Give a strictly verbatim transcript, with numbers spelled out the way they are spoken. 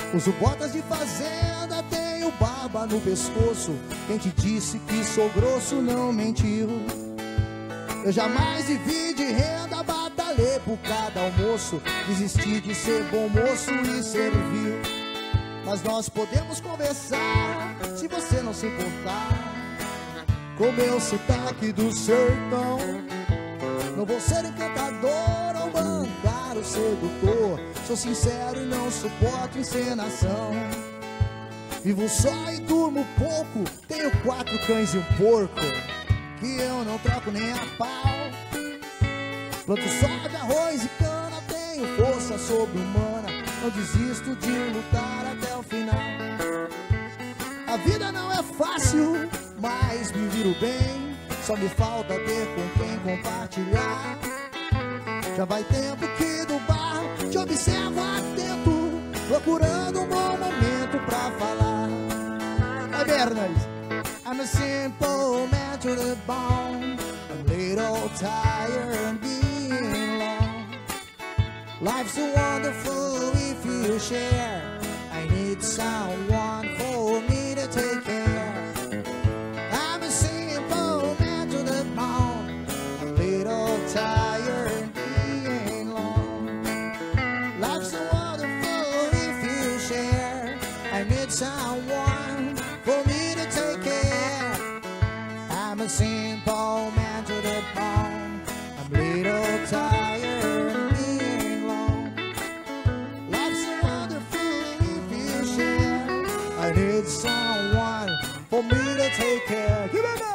Uso botas de fazenda, tenho barba no pescoço. Quem te disse que sou grosso não mentiu. Eu jamais vivi de renda, batalhei por cada almoço. Desisti de ser bom moço e servil. Mas nós podemos conversar, se você não se importar, com meu sotaque do sertão. Não vou ser encantador ou bancário sedutor. Sou sincero e não suporto encenação. Vivo só e durmo pouco. Tenho quatro cães e um porco que eu não troco nem a pau. Planto soja, arroz e cana. Tenho força sobre-humana. Não desisto de lutar até o final. A vida não é fácil, mas me viro bem. Só me falta ter com quem compartilhar. Já vai tempo que do bar te observo atento, procurando um bom momento pra falar. É Bernard. I'm a simple man to the bone, a little tired and being alone. Life's so wonderful if you share. I need someone for me to take care. I'm a simple man to the bone, a little tired, being alone. Life's so wonderful if you share. I need someone for me to take care. I'm a simple man to the bone, I'm a little tired, being alone. Life's so wonderful if you share. I need someone for me to take care. Give it up.